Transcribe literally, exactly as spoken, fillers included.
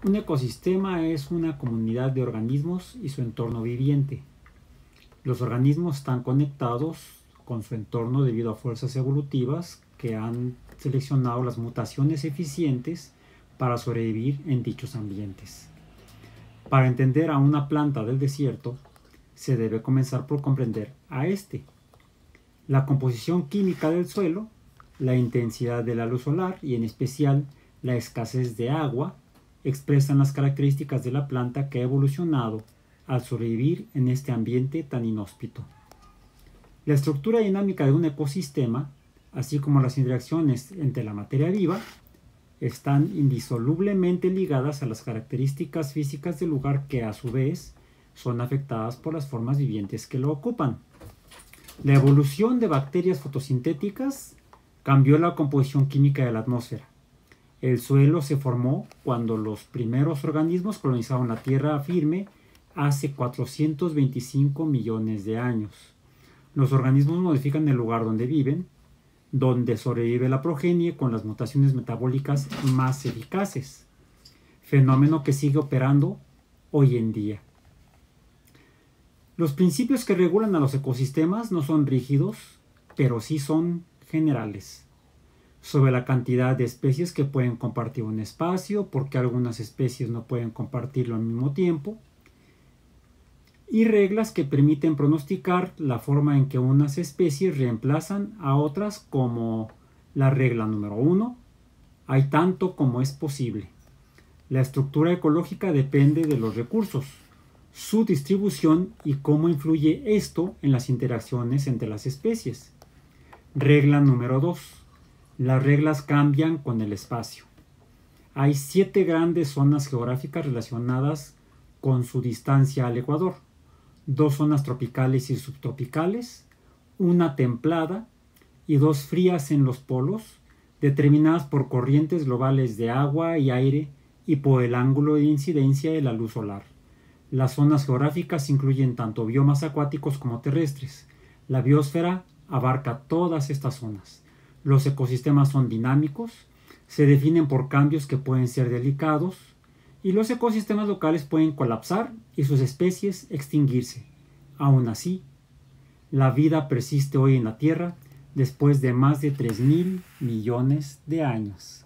Un ecosistema es una comunidad de organismos y su entorno viviente. Los organismos están conectados con su entorno debido a fuerzas evolutivas que han seleccionado las mutaciones eficientes para sobrevivir en dichos ambientes. Para entender a una planta del desierto, se debe comenzar por comprender a este. La composición química del suelo, la intensidad de la luz solar y en especial la escasez de agua expresan las características de la planta que ha evolucionado al sobrevivir en este ambiente tan inhóspito. La estructura dinámica de un ecosistema, así como las interacciones entre la materia viva, están indisolublemente ligadas a las características físicas del lugar que a su vez son afectadas por las formas vivientes que lo ocupan. La evolución de bacterias fotosintéticas cambió la composición química de la atmósfera. El suelo se formó cuando los primeros organismos colonizaron la tierra firme hace cuatrocientos veinticinco millones de años. Los organismos modifican el lugar donde viven, donde sobrevive la progenie con las mutaciones metabólicas más eficaces, fenómeno que sigue operando hoy en día. Los principios que regulan a los ecosistemas no son rígidos, pero sí son generales, sobre la cantidad de especies que pueden compartir un espacio, porque algunas especies no pueden compartirlo al mismo tiempo, y reglas que permiten pronosticar la forma en que unas especies reemplazan a otras, como la regla número uno, hay tanto como es posible. La estructura ecológica depende de los recursos, su distribución y cómo influye esto en las interacciones entre las especies. Regla número dos. Las reglas cambian con el espacio. Hay siete grandes zonas geográficas relacionadas con su distancia al ecuador. Dos zonas tropicales y subtropicales, una templada y dos frías en los polos, determinadas por corrientes globales de agua y aire y por el ángulo de incidencia de la luz solar. Las zonas geográficas incluyen tanto biomas acuáticos como terrestres. La biosfera abarca todas estas zonas. Los ecosistemas son dinámicos, se definen por cambios que pueden ser delicados, y los ecosistemas locales pueden colapsar y sus especies extinguirse. Aún así, la vida persiste hoy en la Tierra después de más de tres mil millones de años.